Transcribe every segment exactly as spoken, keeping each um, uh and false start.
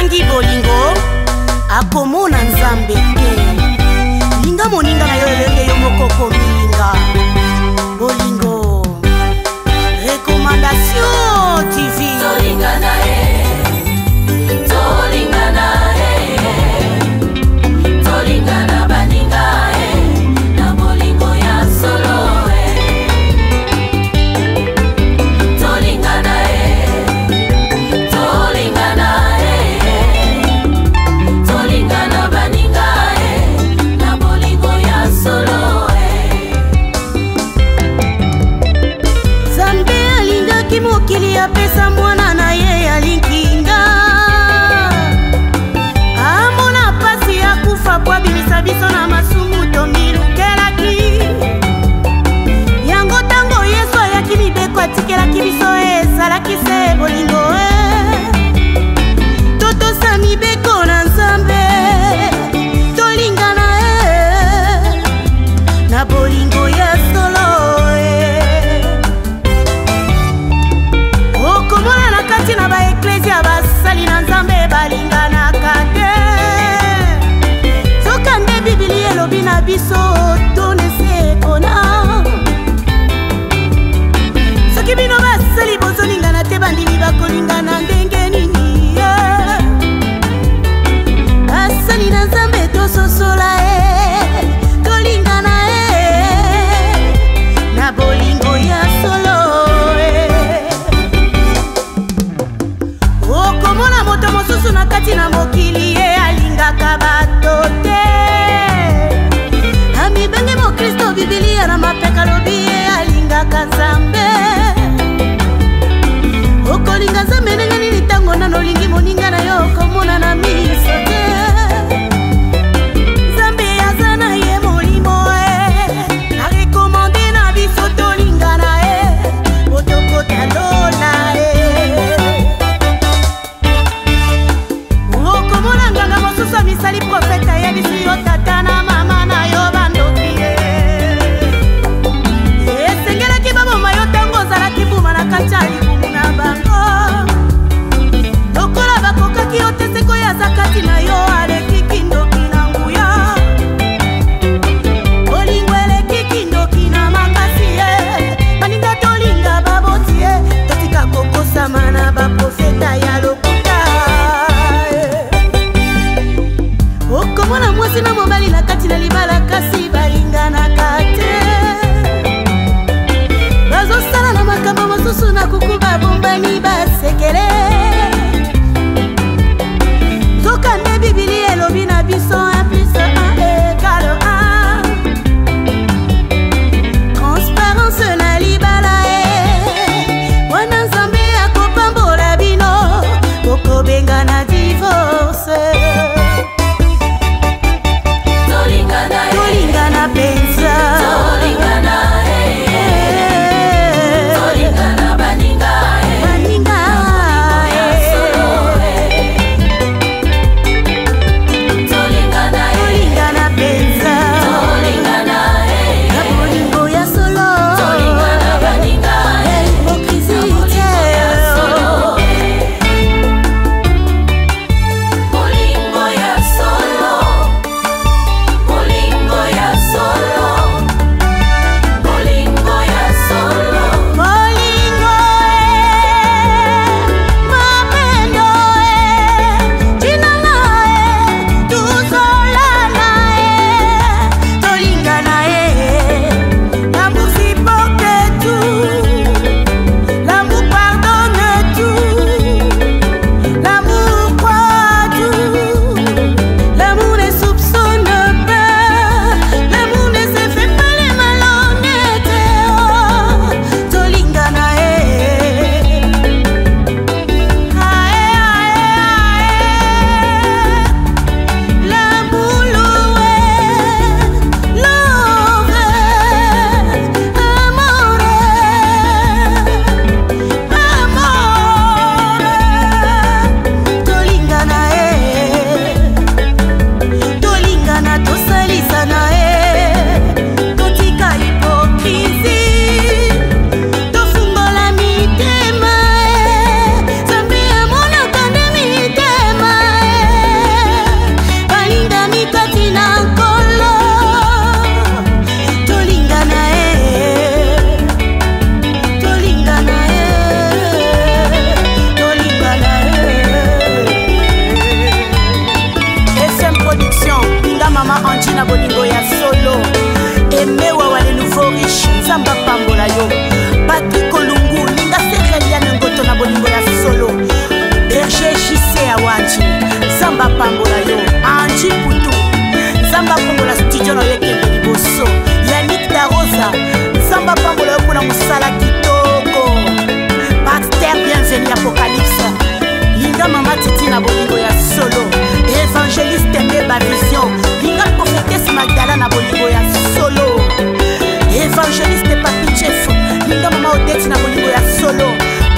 asangi bolingo akomona nzambe te. Linga moninga na yo elenge yo moko kominga bolingo. Recommandation T V. Tolinga na e, tolinga na e, tolinga na baninga e, na bolingo ya solo e. Tolinga na e, tolinga na e, tolinga na baninga e, na bolingo ya solo e. Zambe alingaki mokili apesa mwana na ye alinkinga. Amona pasi ya kufa kwa bilisa biso na masumu tomilukelaki. Yango tango Yesu ayaki mibeko atikelaki biso ezalaki se bolingo e. Totosa mibeko na Nzambe tolingana e, na bolingo ya solo e. Okomona na kati na ba eklesia basali na Nzambe balinganaka te. Soka nde Biblia elobi na biso tonese kona. Soki bino basali bozolingana te bandimi bakolingana ndenge nini ye. Basali na Nzambe tososola e, tolingana e, na bolingo ya solo e. Okomona moto mosusu na kati na mokili ye alingaka bato te. Amibenge mo Kristo Biblia na mapeka lobi ye alingaka Nzambe. Okolinga Nzambe ndenge nini tango nano olingi moninga na yo okomona na miso te. Nzambe aza na ye molimo e, arekomande na biso tolingana e, otokota lola e. Okomona nganga mosusu misali profeta ya bisi yo tata na mama na yo bandoki e. Esengelaki baboma yo tango ozalaki buma na kati ya libumu na bango. Lokola bakokaki yo te seko ya aza kati na yo aleki kindoki na nguya. Bolingo eleki kindoki na makasi e, baninga tolinga baboti e, totika kokosama na baprofeta ya lokuta e. Okomona mwasi na mobali na kati na libala kasi balinganaka te. Bazosala na makambo mosusu na kuku babombani basekele. Soka nde Biblia elobi na biso un plus un égale un. Transparence na libala e, wana Nzambe akopambola bino bokobenga na divorce. Tolingana e, Tolingana penza, tolingana e, tolingana baninga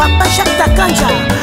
Papa Jacques Takanja